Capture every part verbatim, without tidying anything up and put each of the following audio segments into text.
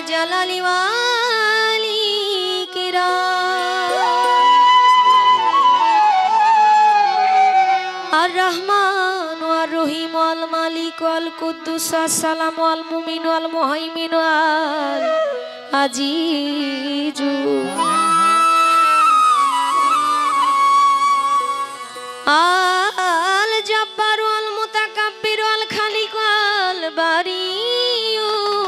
জালালি ওয়ালি কিরাম আর রহমান ওয়ার রহিম ওয়াল মালিক ওয়াল কুদ্দুস আসসালাম ওয়াল মুমিন ওয়াল মুহাইমিন ওয়াল আজিজু আল জব্বার ওয়াল মুতাকাব্বির ওয়াল খালিক ওয়াল বারিউ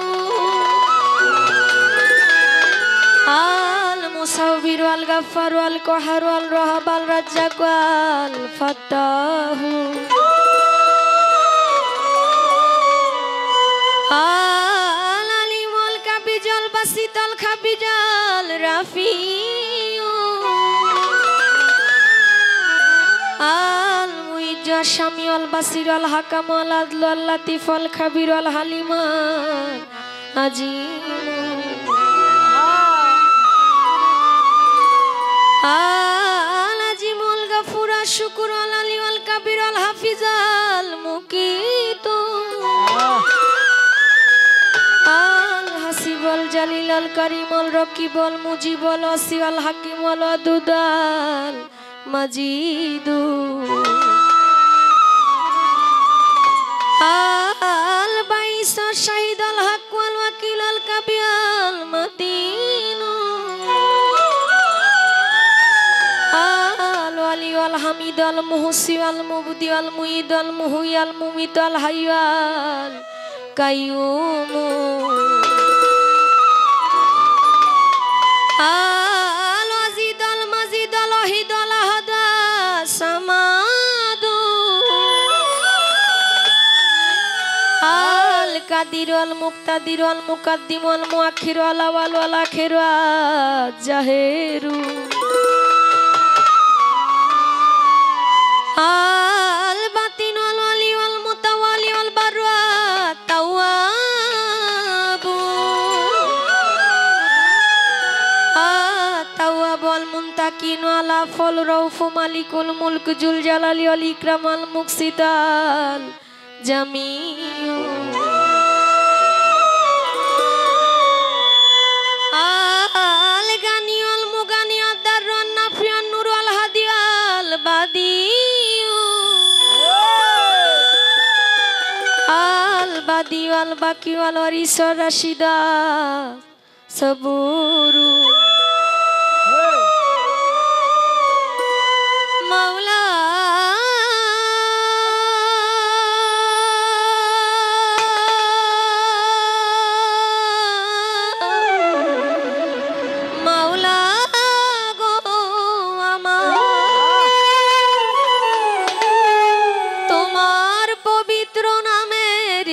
আল মুসাউবির ওয়াল গাফফার ওয়াল কহার ওয়াল রাহাব ওয়াল রাজ্জাক ওয়াল ফাত্তাহু আল আলিম ওয়াল কাবিজ ওয়াল বাসিত ওয়াল খাবিজ ওয়াল রাফিউ আল মুইজ ওয়াল শামি ওয়াল বাসির ওয়াল হাকাম ওয়াল আদল ওয়াল লাতিফ ওয়াল খাবির ওয়াল হালিম ওয়াল আজিম আল আজিম ওয়াল গফুর ওয়াল শুকুর ওয়াল আলি ওয়াল কাবির ওয়াল হাফিজ ওয়াল মুকিত আল হাসিব ওয়াল জালিল ওয়াল কারীম ওয়াল রকিব ওয়াল মুজিব ওয়াল ওয়াসি ওয়াল হাকিম ওয়াল ওয়াদুদ ওয়াল মাজিদ আল বাইস ওয়াল শাহিদ ওয়াল হক ওয়াল ওয়াকিল ওয়াল কাবি ওয়াল মতিন আল ওয়ালি ওয়াল হামিদ ওয়াল মুহসি ওয়াল মুবদি ওয়াল মুঈদ ওয়াল মুহয়ি ওয়াল মুমিত ওয়াল হায়্য ওয়াল কাইয়ুম আল ওয়াজিদ ওয়াল মাজিদ ওয়াল ওয়াহিদ ওয়াল আহাদ ওয়াস সামাদ আল কাদির ওয়াল মুক্তাদির ওয়াল মুকাদ্দিম ওয়াল মুআখির ওয়াল আওয়াল ওয়াল আখির ওয়াল জাহিরু আল বাতিন ওয়াল ওয়ালি ওয়াল মুতাওয়ালি ওয়াল বার ওয়াত তাওয়াব আত তাওয়াব ওয়াল মুনতাকিন ওয়াল আফল রাউফ মালিকুল মুলক জুল জালালি ওয়াল ইকরাম ওয়াল মুকসিত আল জামিউ আল গানি ওয়াল মুগানি ওয়াদ দার ওয়ান নাফি ওয়ান নূর ওয়াল হাদি ওয়াল বাদি আল বাদি ওয়াল বাকি ওয়াল ওয়ারিস ওয়াল রাশিদা সবুরু মাওলা মাওলা গো আমার তোমার পবিত্র নামের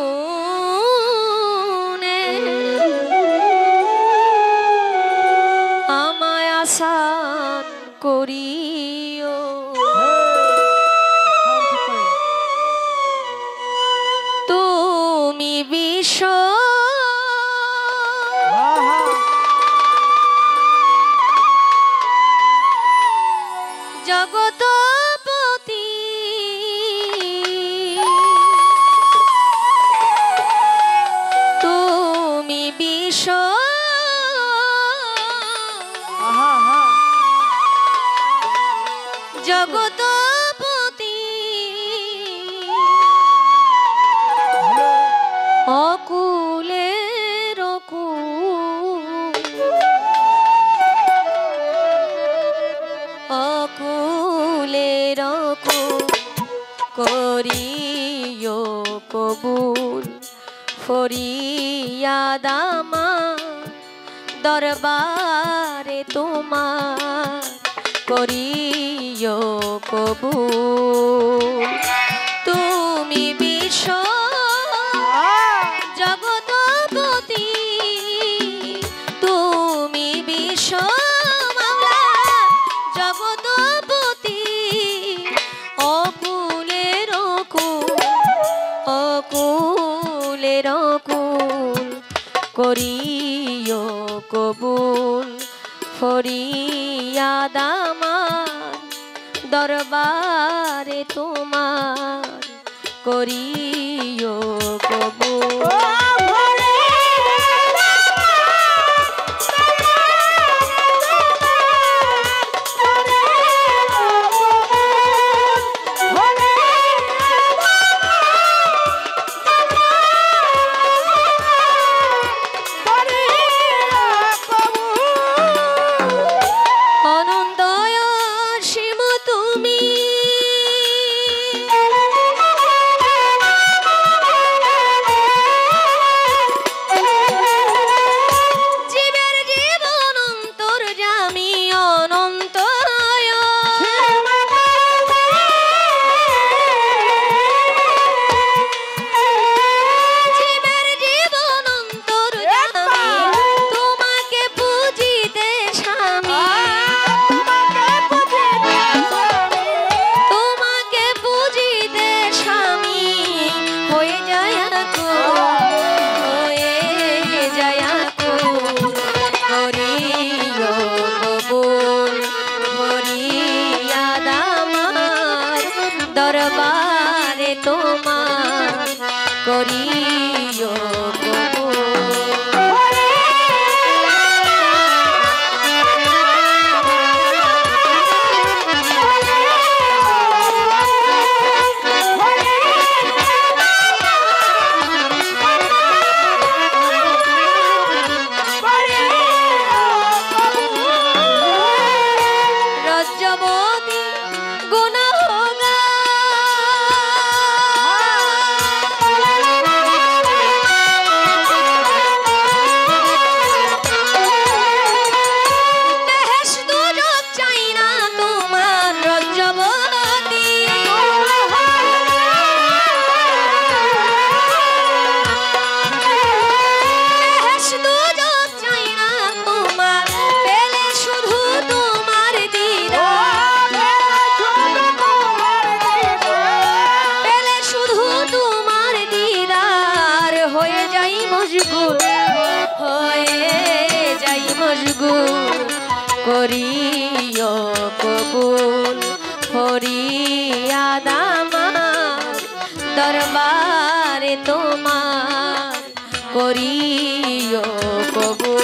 গুণে আমায় আসান করিও তুমি বিশ্ব জগৎপতি তুমি বিশ্ব জগৎপতি অকুলের অকুল অকুলের অকুল করিও কবুল ফরিয়াদ আমার দরবারে তোমার করিও কবুল তুমি বিশ্ব জগৎপতি তুমি বিশ্ব মাওলা জগৎপতি অকুলের অকুল অকুলের অকুল করিও কবুল ফরিয়াদ আমার দরবারে তোমার করিও কবুল। তোমার করিও করিও কবুল ফরিয়াদ আমার দরবারে তোমার করিও কবুল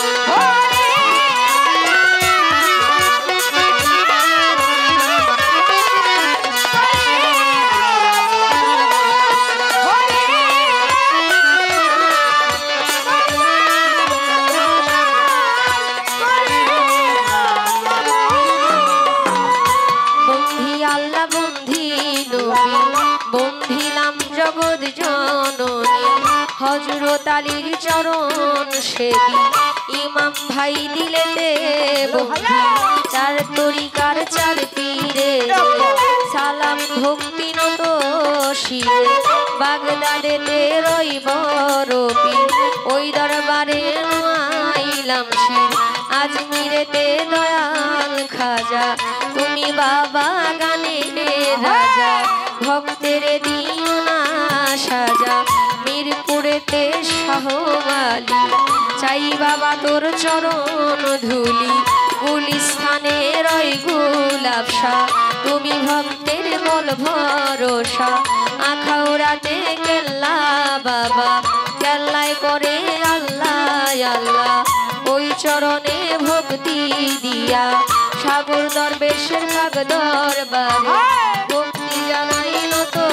হযরত আলীর চরণ সেবী ইমাম ভাই দিলেতে বন্ধি চার তরিকার চার পীরে সালাম ভক্তি নত শিরে বাগদাদেতে রইব রবি ওই দরবারে আইলাম শির আজমিরেতে দয়াল খাজা তুমি বাবা গানের রাজা ভক্তের দিও না সাজা মিরপুরেতে শাহওয়ালি চাই বাবা তোর চরণ ধুলি গুলিস্থানে রই গোলাপ শাহ তুমি ভক্তের বল ভরসা আখাউড়াতে কেল্লা বাবা কেল্লায় করে আল্লাহ আল্লাহ ওই চরণে ভক্তি দিয়া সাগর দরবেশের ভাগ দরবারে ভক্তি জানাইল তো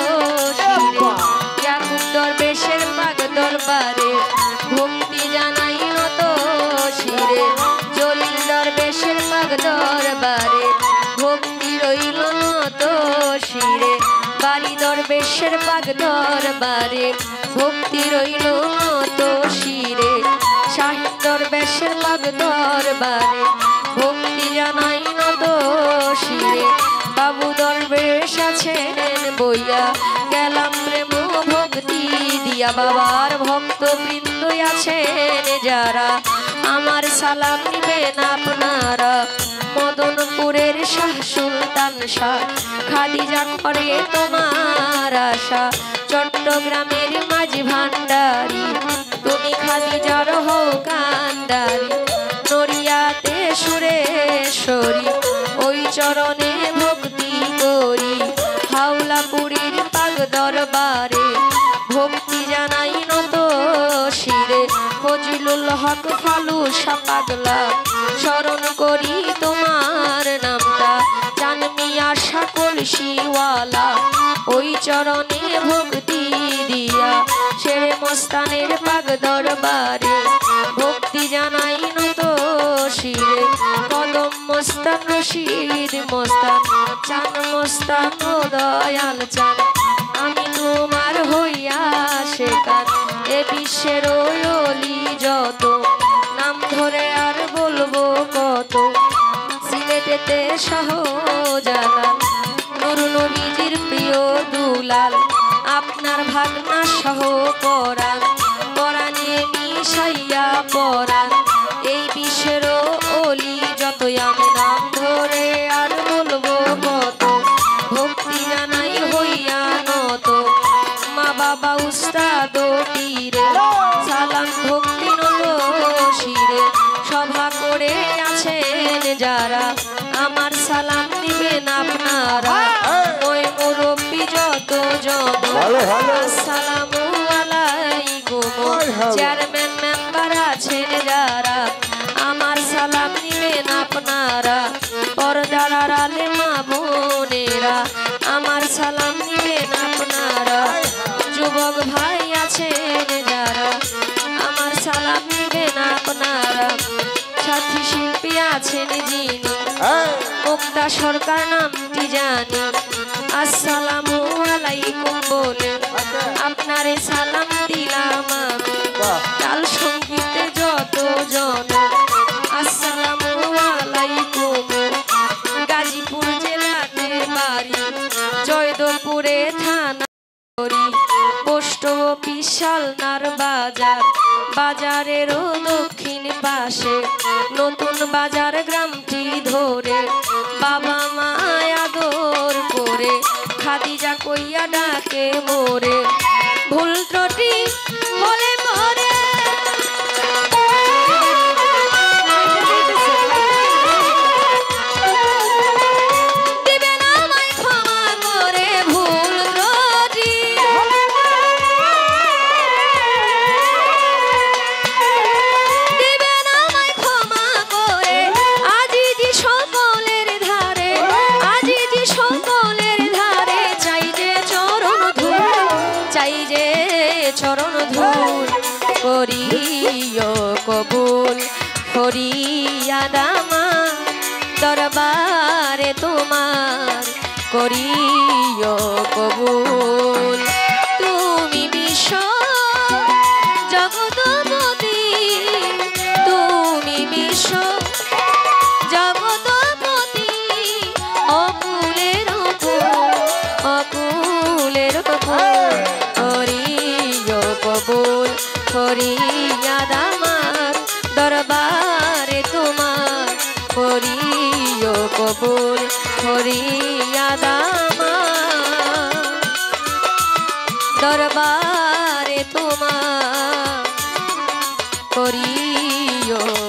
দরবেশের পাগ দরবারে ভক্তি জানাইল তো শিরে জলিল দরবেশের পাগ দরবারে ভক্তি রইল তো শিরে বাড়ি দরবেশের পাগ দরবারে ভক্তি রইল তো শিরে শাহিদ দরবেশের পাগ দরবারে ভক্তি জানাইল তো শিরে বাবু দরবেশ আছেন বইয়া গেলাম প্রেম ভক্তি দিয়া বাবার ভক্ত বৃন্দ আছেন যারা আমার সালাম নিবেন আপনারা মদনপুরের শাহ সুলতান শাহ খাদিজা করে তোমার আশা চট্টগ্রামের মাঝি ভান্ডারি তুমি খাদিজার হও কান্ডারি নড়িয়াতে সুরেশ্বরী ওই চরণে ভক্তি করি হাওলাপুরীর পাগ দরবারে ভক্তি জানাই নত শিরে ফজলুল হক ফালুসা পাগলা স্মরণ করি তোমার নামটা জানমি আশা কলসিওয়ালা ওই চরণে ভক্তি দিয়া শেরে মস্তানের পাগ দরবারে ভক্তি জানাই নত শিরে কদম মস্তান রশিদ মস্তান চান মস্তান ও দয়াল চান আমি তোমার হইয়া শেখার এ বিশ্বের ওলি যত নাম ধরে আর বলবো কত সিলেটেতে শাহজালাল নূর নবীজির প্রিয় দুলাল আপনার ভাগনা সহ পরাণ পরাণে মিশাইয়া পরাণ এই বিশ্বের ওলি যতই আমি নাম ধরে আর বলবো কত ভক্তি জানাই হইয়া নত মা বাবা উস্তাদ পীরে সালাম ভক্তি নত শিরে সভা করে আছেন যারা আমার সালাম দিবেন আপনারা ওই মুরব্বী যত জন আসসালামু আলাইকুম চেয়ারম্যান মেম্বার আছেন যারা আমার সালাম নিবেন আপনারা পর্দার আড়ালে মা বোনেরা আমার সালাম নিবেন আপনারা যুবক ভাই আছেন যারা আমার সালাম নিবেন আপনারা সাথী শিল্পী আছেন যিনি মুক্তা সরকার নামটি জানি আসসালামু আলাইকুম বলে আপনারে সালাম দিলাম আমি তাল সঙ্গীতে যত জন আসসালামু আলাইকুম গাজীপুর জেলাতে বাড়ি জয়দেবপুরে থানা পোস্ট অফিস শালনার বাজার বাজারেরও দক্ষিণ পাশে নতুন বাজার গ্রামটি ধরে বাবা মা আদর করে খাদিজা কইয়া ডাকে মোরে ভুল ত্রুটি হলে মরে চরণ ধূল করিও কবুল ফরিয়াদ আমার দরবারে তোমার করিও কবুল তুমি বিশ্ব জগৎপতি তুমি বিশ্ব জগৎপতি অকুলের অকুলের কবুল ফরিয়াদ আমার দরবারে তোমার করিও কবুল ফরিয়াদ আমার দরবারে তোমার করিও